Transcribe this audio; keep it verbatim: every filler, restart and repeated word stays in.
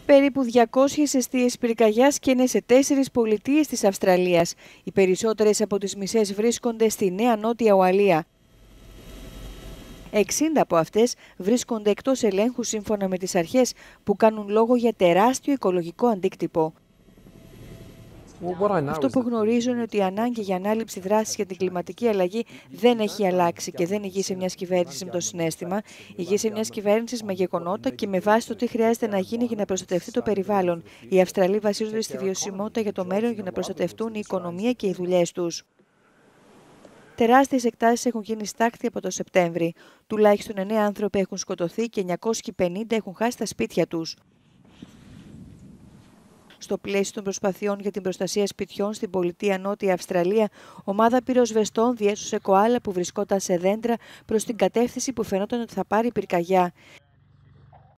Περίπου διακόσιες εστίες πυρκαγιάς καίνε σε τέσσερις πολιτείες της Αυστραλίας. Οι περισσότερες από τις μισές βρίσκονται στη Νέα Νότια Ουαλία. εξήντα από αυτές βρίσκονται εκτός ελέγχου σύμφωνα με τις αρχές, που κάνουν λόγο για τεράστιο οικολογικό αντίκτυπο. Αυτό που γνωρίζω είναι ότι η ανάγκη για ανάληψη δράσης για την κλιματική αλλαγή δεν έχει αλλάξει και δεν ηγείσαι μιας κυβέρνησης με το συναίσθημα, ηγείσαι μιας κυβέρνησης με γεγονότα και με βάση το τι χρειάζεται να γίνει για να προστατευτεί το περιβάλλον. Οι Αυστραλοί βασίζονται στη βιωσιμότητα για το μέλλον για να προστατευτούν η οικονομία και οι δουλειές τους. Τεράστιες εκτάσεις έχουν γίνει στάχτη από το Σεπτέμβρη. Τουλάχιστον εννέα άνθρωποι έχουν σκοτωθεί και εννιακόσιοι πενήντα έχουν χάσει τα σπίτια τους. Στο πλαίσιο των προσπαθειών για την προστασία σπιτιών στην πολιτεία Νότια Αυστραλία, ομάδα πυροσβεστών διέσωσε κοάλα που βρισκόταν σε δέντρα προς την κατεύθυνση που φαινόταν ότι θα πάρει πυρκαγιά.